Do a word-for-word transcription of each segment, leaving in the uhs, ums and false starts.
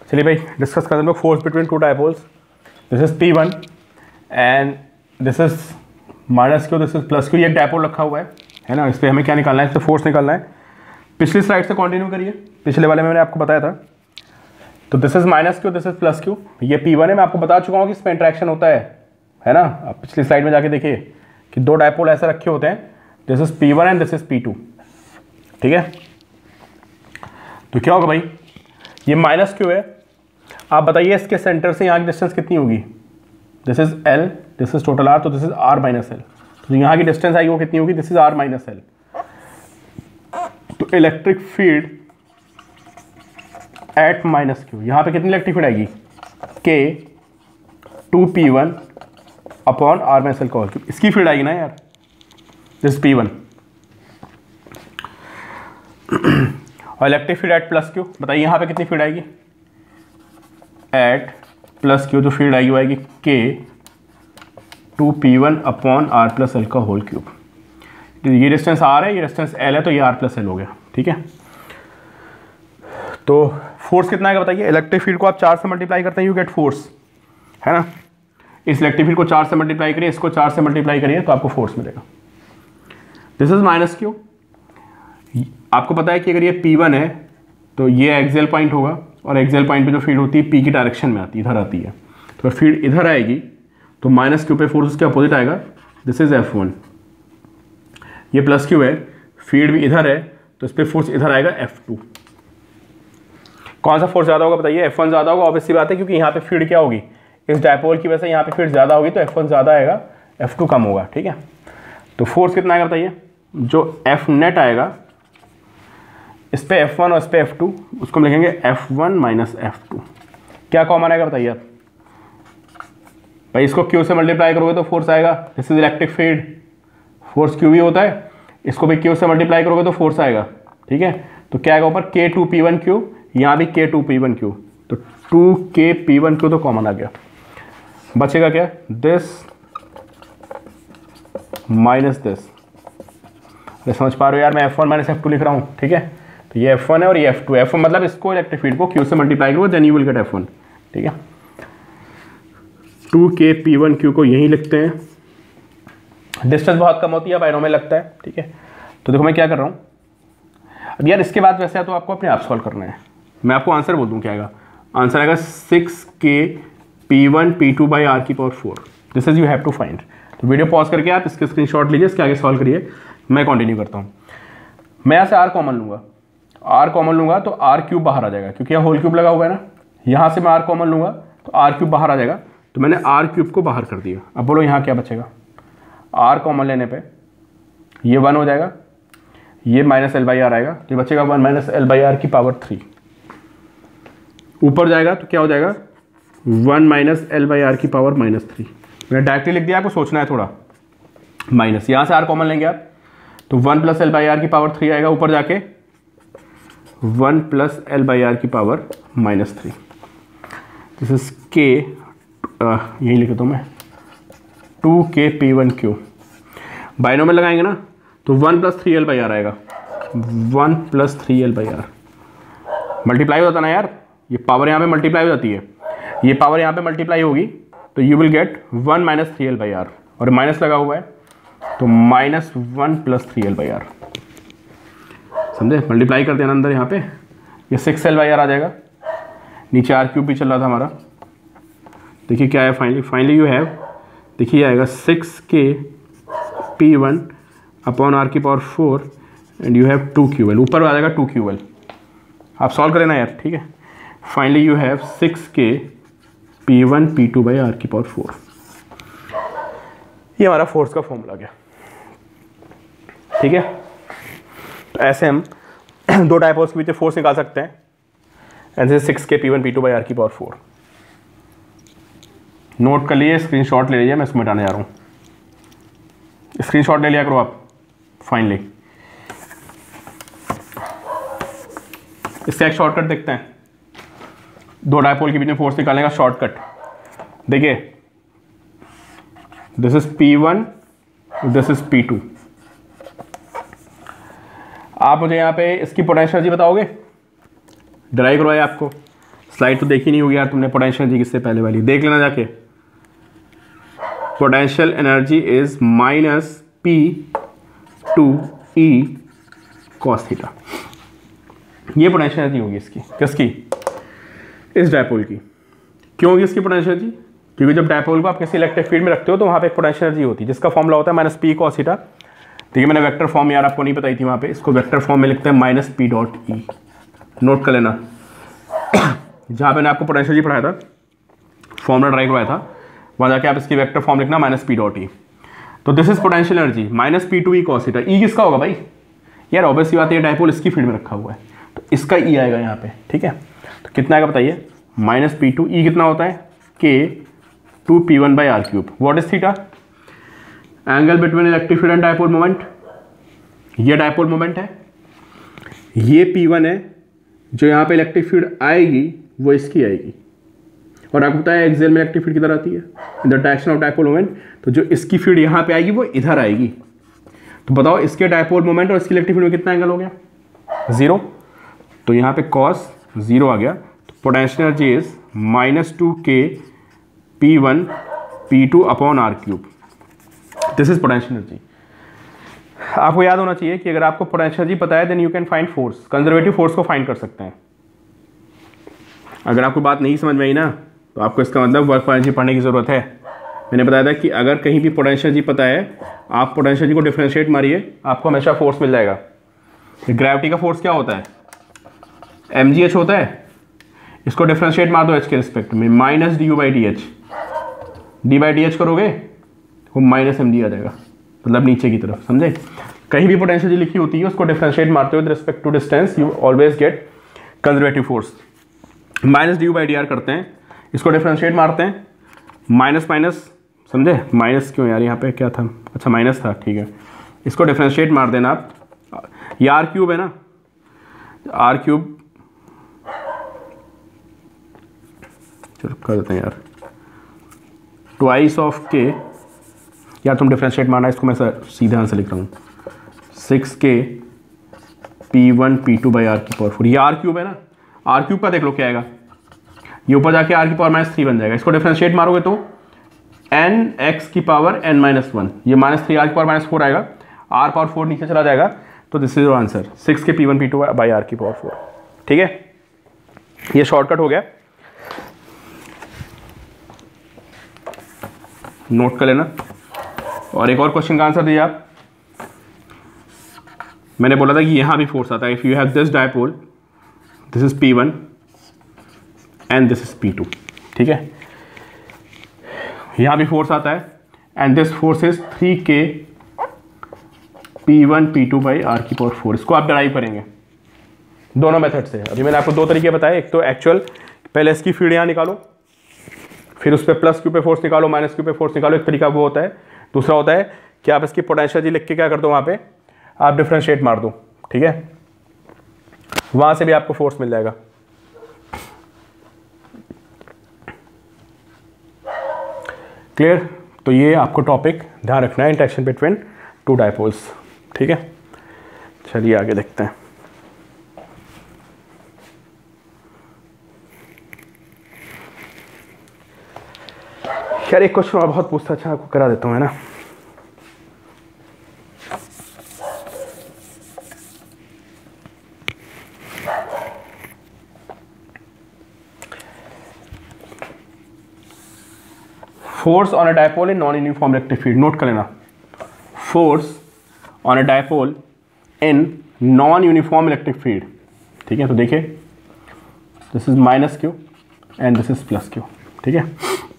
चलिए भाई डिस्कस करते हैं लोग force between two dipoles. This is P one and this is minus Q, this is plus Q. ये एक डायपोल रखा हुआ है है ना, इस पर हमें क्या निकालना है, इस पर फोर्स निकालना है। पिछली स्लाइड से कंटिन्यू करिए, पिछले वाले में मैंने आपको बताया था। तो this is minus Q, this is plus Q, ये पी वन है। मैं आपको बता चुका हूँ कि इसमें इंट्रैक्शन होता है है ना। आप पिछली स्लाइड में जाके देखिए कि दो डायपोल ऐसे रखे होते हैं, this is P one and this is P two. ठीक है, तो क्या होगा भाई, ये माइनस क्यू है। आप बताइए इसके सेंटर से यहाँ की डिस्टेंस कितनी होगी। This is L, this is total R, तो this is R minus L. तो यहाँ की डिस्टेंस आई वो कितनी होगी, this is R minus L. तो electric field at minus Q, यहाँ पे कितनी इलेक्ट्रिक फील्ड आएगी, K two P one upon R minus L का होल क्यूब। इसकी फील्ड आएगी ना यार, दिस पी वन। और electric field at plus Q, बताइए यहाँ पे कितनी फील्ड आएगी, एट प्लस क्यू, जो फील्ड आएगी वो आएगी K two P one upon R plus L का होल क्यूब। ये डिस्टेंस आर है, ये डिस्टेंस एल है, तो ये आर प्लस एल हो गया। ठीक है, तो फोर्स कितना है बताइए। इलेक्ट्रिक फील्ड को आप चार से मल्टीप्लाई करते हैं, यू गेट फोर्स, है ना। इस इलेक्ट्रिक फील्ड को चार से मल्टीप्लाई करिए, इसको चार से मल्टीप्लाई करिए, तो आपको फोर्स मिलेगा। This is minus Q. आपको पता है कि अगर ये पी वन है तो ये एक्सेल पॉइंट होगा, और एक्सेल पॉइंट पे जो फील्ड होती है पी की डायरेक्शन में आती है, इधर आती है। तो फील्ड इधर आएगी तो माइनस क्यू पे फोर्स उसके अपोजिट आएगा, दिस इज एफ वन। ये प्लस क्यू है, फील्ड भी इधर है, तो इस पर फोर्स इधर आएगा एफ टू। कौन सा फोर्स ज़्यादा होगा बताइए, एफ वन ज़्यादा होगा, ऑब्वियसली बात है, क्योंकि यहाँ पे फील्ड क्या होगी, इस डायपोल की वजह से यहाँ पे फील्ड ज़्यादा होगी, तो एफ वन ज़्यादा आएगा, एफ टू कम होगा। ठीक है, तो फोर्स कितना आएगा बताइए, जो एफ नेट आएगा इस पे एफ वन और इस पे एफ टू, उसको हम लिखेंगे F one minus F two. क्या कॉमन आएगा बताइए आप भाई, इसको क्यू से मल्टीप्लाई करोगे तो फोर्स आएगा, this is electric field, force Q भी होता है, इसको भी क्यू से मल्टीप्लाई करोगे तो फोर्स आएगा। ठीक है, तो क्या आएगा ऊपर, के टू पी वन क्यू, यहाँ भी K two P one Q, तो two K P one Q तो कॉमन आ गया। बचेगा क्या, दिस माइनस दिस। समझ पा रहे हो यार, मैं F one minus F two लिख रहा हूँ। ठीक है, तो ये एफ वन है और ये एफ टू। एफ वन मतलब इसको इलेक्ट्रिक फील्ड को क्यू से मल्टीप्लाई करो, then you will get F one. ठीक है, to K P one Q को यहीं लिखते हैं। डिस्टेंस बहुत कम होती है, बाइनों में लगता है। ठीक है, तो देखो मैं क्या कर रहा हूँ अब यार, इसके बाद वैसे तो आपको अपने आप सॉल्व करना है। मैं आपको आंसर बोल दूँ क्या आएगा, आंसर आएगा six K P one P two by R की power four. This is you have to find. तो वीडियो पॉज करके आप इसके स्क्रीनशॉट लीजिए, इसके आगे सॉल्व करिए, मैं कंटिन्यू करता हूँ। मैं यहाँ से आर कॉमन लूँगा, आर कॉमन लूँगा तो आर क्यूब बाहर आ जाएगा, क्योंकि यहाँ होल क्यूब लगा हुआ है ना। यहाँ से मैं आर कॉमन लूँगा तो आर क्यूब बाहर आ जाएगा, तो मैंने आर क्यूब को बाहर कर दिया। अब बोलो यहाँ क्या बचेगा, आर कॉमन लेने पे ये वन हो जाएगा, ये माइनस एल बाई आर आएगा, तो ये बचेगा one minus L by R की पावर थ्री। ऊपर जाएगा तो क्या हो जाएगा, one minus L by R की पावर माइनस थ्री। मैंने डायरेक्टली लिख दिया, आपको सोचना है थोड़ा। माइनस यहाँ से आर कॉमन लेंगे आप, तो one plus L by R की पावर थ्री आएगा, ऊपर जाके one plus L by R की power minus three. This is K, यही लिख देता हूँ मैं, to K P one Q. बाइनों में लगाएंगे ना तो one plus three L by R आएगा, one plus three L by R. Multiply हो जाता ना यार, ये पावर यहाँ पे मल्टीप्लाई हो जाती है, ये पावर यहाँ पे मल्टीप्लाई होगी, तो you will get one minus three L by R, और माइनस लगा हुआ है तो minus one plus three L by R. समझे, मल्टीप्लाई करते हैं अंदर यहाँ पे, ये सिक्स एल बाई आर आ जाएगा, नीचे आर क्यूब भी चल रहा था हमारा। देखिए क्या है फाइनली, फाइनली यू हैव, देखिए आएगा six K P one upon R की power four and you have two Q L. ऊपर आ जाएगा टू क्यू एल, आप सॉल्व करें ना यार। ठीक है, finally you have six K P one P two by R की पावर फोर। ये हमारा फोर्स का फॉर्मूला गया। ठीक है, तो ऐसे हम दो डायपोल्स के बीच फोर्स निकाल सकते हैं। And this six K P one P two by R की पावर फोर। नोट कर लिए, स्क्रीनशॉट ले लीजिए, मैं इसको मिटाने जा रहा हूँ। स्क्रीनशॉट ले लिया करो आप। फाइनली इसका एक शॉर्टकट देखते हैं, दो डायपोल के बीच में फोर्स निकालने का शॉर्टकट। देखिए this is P one, this is P two. आप मुझे यहाँ पे इसकी पोटेंशियल एनर्जी बताओगे, ड्राई करवाया आपको, स्लाइड तो देखी नहीं होगी यार तुमने पोटेंशियल एनर्जी किससे पहले वाली, देख लेना जाके। Potential energy is minus P two E cos theta. ये पोटेंशियल एनर्जी होगी इसकी, किसकी, इस डायपोल की। क्यों होगी इसकी पोटेंशियल एनर्जी? क्योंकि जब डायपोल को आप किसी इलेक्ट्रिक फील्ड में रखते हो तो वहाँ पे एक पोटेंशियल एनर्जी होती है जिसका फॉर्मूला होता है माइनस पी कॉस थीटा। ठीक है, मैंने वेक्टर फॉर्म यार आपको नहीं बताई थी वहाँ पे, इसको वेक्टर फॉर्म में लिखते हैं minus P dot E, note कर लेना। जहाँ पे मैंने आपको पोटेंशियल एनर्जी पढ़ाया था, फॉर्मूला ड्राइव करवाया था, वहाँ जाके आप इसकी वेक्टर फॉर्म लिखना माइनस पी डॉट ई। तो this is potential energy minus P two E cos theta. E किसका होगा भाई यार, ऑब्वियस सी बात है, डायपोल इसकी फील्ड में रखा हुआ है तो इसका ई आएगा यहाँ पे। ठीक है, तो कितना आएगा बताइए, माइनस पी टू ई कितना होता है, K two P one by R cube. What is theta? Angle between electric field and dipole moment. ये डायपोल मोमेंट है, ये पी वन है, जो यहाँ पे इलेक्ट्रिक फील्ड आएगी वो इसकी आएगी, और आपको पता है एक्सियल में इलेक्ट्रिक फील्ड किधर आती है, in the direction of dipole moment. तो जो इसकी फील्ड यहाँ पे आएगी वो इधर आएगी। तो बताओ इसके डायपोल मोमेंट और इसकी इलेक्ट्रिक फील्ड में कितना एंगल हो गया, जीरो। तो यहाँ पे कॉस जीरो आ गया। तो potential energy is minus two K P one P two upon R cube. This is potential energy. आपको याद होना चाहिए कि अगर आपको पोटेंशियल एनर्जी पता है then you can find force, conservative force को फाइंड कर सकते हैं। अगर आपको बात नहीं समझ में आई ना तो आपको इसका मतलब वर्क फॉर एनर्जी पढ़ने की ज़रूरत है। मैंने बताया था कि अगर कहीं भी पोटेंशियल एनर्जी पता है, आप पोटेंशियल एनर्जी को डिफरेंशिएट मारिए, आपको हमेशा फोर्स मिल जाएगा। ग्रेविटी का फोर्स क्या होता है, एम जी एच होता है। इसको डिफरेंशिएट मार दो एच के रिस्पेक्ट में, minus D U by D H. D by D H करोगे वो माइनस एम डी आ जाएगा, मतलब नीचे की तरफ, समझे। कहीं भी पोटेंशियल एनर्जी लिखी होती है उसको डिफरेंशिएट मारते हो with respect to distance, you always get conservative force. Minus D U by D R करते हैं, इसको डिफरेंशिएट मारते हैं, माइनस माइनस, समझे। माइनस क्यों यार, यहाँ पे क्या था, अच्छा माइनस था, ठीक है। इसको डिफरेंशिएट मार देना आप, ये आर क्यूब है ना, आर क्यूब चलो कर देते हैं यार, ट्वाइस ऑफ के, यार तुम डिफरेंशिएट मारना, इसको मैं सीधे आंसर लिख रहा हूँ, six K P one P two by R की पावर फोर। ये आर क्यूब है ना, आर क्यूब का देख लो क्या आएगा, ये ऊपर जाके आर की पावर माइनस थ्री बन जाएगा। इसको डिफरेंशिएट मारोगे तो एन एक्स की पावर एन माइनस वन, ये माइनस थ्री आर की पावर माइनस फोर आएगा, आर पावर फोर नीचे चला जाएगा। तो this is your answer, six K P one P two by R की पावर फोर। ठीक है, ये शॉर्टकट हो गया, नोट कर लेना। और एक और क्वेश्चन का आंसर दिया आप, मैंने बोला था कि यहां भी फोर्स आता है। If you have this dipole, this is P one and this is P two. ठीक है, यहां भी फोर्स आता है and this force is three K P one P two by R की पावर फोर। इसको आप डराइव करेंगे दोनों मेथड से। अभी मैंने आपको दो तरीके बताए, एक तो एक्चुअल, पहले इसकी फील्ड यहाँ निकालो, फिर उस पर प्लस क्यू पे फोर्स निकालो, माइनस क्यू पे फोर्स निकालो, एक तरीका वो होता है। दूसरा होता है कि आप इसकी पोटेंशियल एनर्जी लिख के क्या कर दो, वहाँ पे आप डिफरेंशिएट मार दो। ठीक है, वहाँ से भी आपको फोर्स मिल जाएगा। क्लियर? तो ये आपको टॉपिक ध्यान रखना है, इंटरेक्शन बिटवीन टू डायपोल्स। ठीक है, चलिए आगे देखते हैं। यार एक क्वेश्चन और बहुत पूछता, अच्छा आपको करा देता हूँ, है ना। Force on a dipole in non uniform electric field, note कर लेना। Force on a dipole in non uniform electric field. ठीक है, तो देखिए this is minus Q and this is plus Q. ठीक है,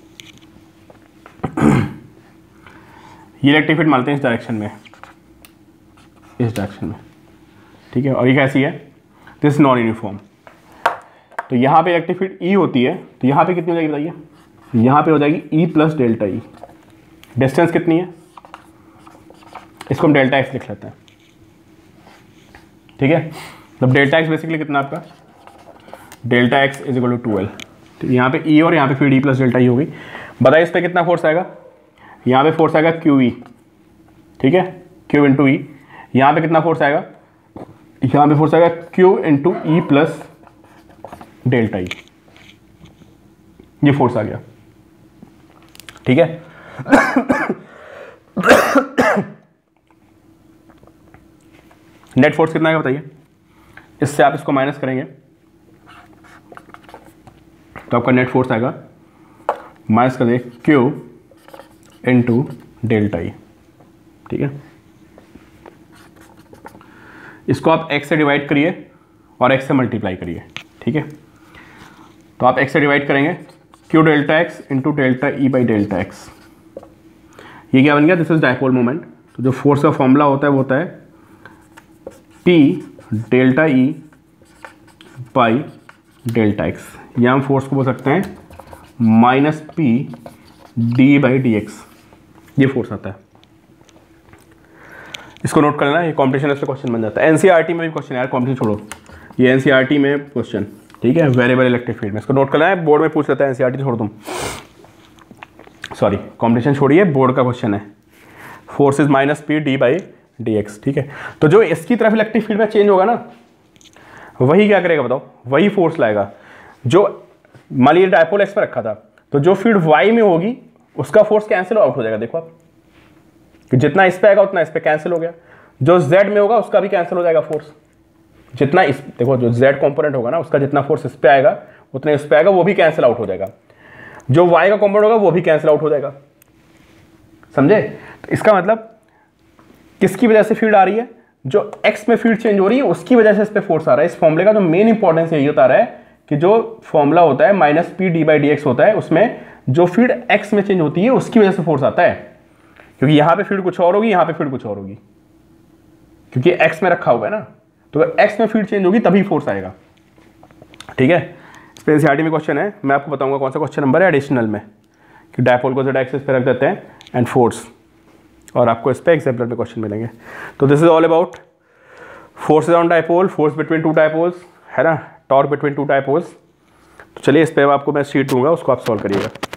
ये इलेक्ट्रिक फील्ड मानते हैं इस डायरेक्शन में, इस डायरेक्शन में। ठीक है, और ये कैसी है, दिस नॉन यूनिफॉर्म। तो यहाँ पे इलेक्ट्रिक फील्ड ई होती है, तो यहाँ पे कितनी हो जाएगी बताइए, यहाँ पे हो जाएगी E plus delta E. Distance कितनी है, इसको हम डेल्टा एक्स लिख लेते हैं। ठीक है, मतलब डेल्टा एक्स बेसिकली कितना आपका, delta X is equal to twelve. तो यहाँ पे ई और यहाँ पे फिर ई प्लस डेल्टा ई होगी। बताइए इस पर कितना फोर्स आएगा, यहाँ पे फोर्स आएगा क्यू ई। ठीक है, क्यू इंटू ई। यहाँ पे कितना फोर्स आएगा, यहाँ पे फोर्स आएगा Q into E plus delta E. ये फोर्स आ गया, ठीक है। नेट फोर्स कितना है बताइए, इससे आप इसको माइनस करेंगे तो आपका नेट फोर्स आएगा, माइनस कर दें क्यू इंटू डेल्टा ई, ठीक है। इसको आप x से डिवाइड करिए और x से मल्टीप्लाई करिए, ठीक है। तो आप x से डिवाइड करेंगे q delta X into delta E by delta X, ये क्या बन गया, दिस इज डायपोल मोमेंट। तो जो फोर्स का फॉर्मूला होता है वो होता है p delta E by delta X, या हम फोर्स को बोल सकते हैं minus P D by D X, ये फोर्स आता है। इसको नोट करना, ये कॉम्पिटिशन से क्वेश्चन बन जाता है। एनसीईआरटी में भी क्वेश्चन है यार, कॉम्पिटिशन छोड़ो, ये एनसीईआरटी में क्वेश्चन, ठीक है, वेरिएबल इलेक्ट्रिक फील्ड में। इसको नोट करना है, बोर्ड में पूछ लेता है, एनसीईआरटी छोड़ तुम, सॉरी कॉम्पिटिशन छोड़िए, बोर्ड का क्वेश्चन है। Force is minus P D by D X, ठीक है। तो जो इसकी तरफ इलेक्ट्रिक फील्ड में चेंज होगा ना, वही क्या करेगा बताओ, वही फोर्स लाएगा। जो मान लीजिए डायपोल एक्स पर रखा था, तो जो फील्ड वाई में होगी उसका फोर्स कैंसिल आउट हो जाएगा। देखो आप कि जितना इस पे आएगा उतना इस पे कैंसिल हो गया, जो जेड में होगा उसका भी कैंसिल हो जाएगा फोर्स। जितना इस देखो जो जेड कंपोनेंट होगा ना, उसका जितना फोर्स इस पे आएगा उतना इस पे आएगा, वो भी कैंसिल आउट हो जाएगा। जो वाई का कंपोनेंट होगा वो भी कैंसिल आउट हो जाएगा, समझे। तो इसका मतलब किसकी वजह से फील्ड आ रही है, जो एक्स में फील्ड चेंज हो रही है उसकी वजह से इस पे फोर्स आ रहा है। इस फॉर्मूले का जो मेन इंपॉर्टेंस यही होता रहा है कि जो फॉर्मूला होता है minus P D by D X होता है, उसमें जो फील्ड एक्स में चेंज होती है उसकी वजह से फोर्स आता है। क्योंकि यहां पे फील्ड कुछ और होगी, यहां पे फील्ड कुछ और होगी, क्योंकि एक्स में रखा हुआ है ना। तो एक्स में फील्ड चेंज होगी तभी फोर्स आएगा, ठीक है। इस पे एनसीईआरटी में क्वेश्चन है, मैं आपको बताऊंगा कौन सा क्वेश्चन नंबर है एडिशनल में, कि डायपोल को जेड एक्सिस पे रख देते हैं एंड फोर्स, और आपको इस पे एग्जाम्पल में क्वेश्चन मिलेंगे। तो this is all about forces on dipole, force between two dipoles, है ना, टॉर्क बिटवीन टू डायपोल्स। तो चलिए इस पे आपको मैं शीट दूंगा, उसको आप सॉल्व करिएगा।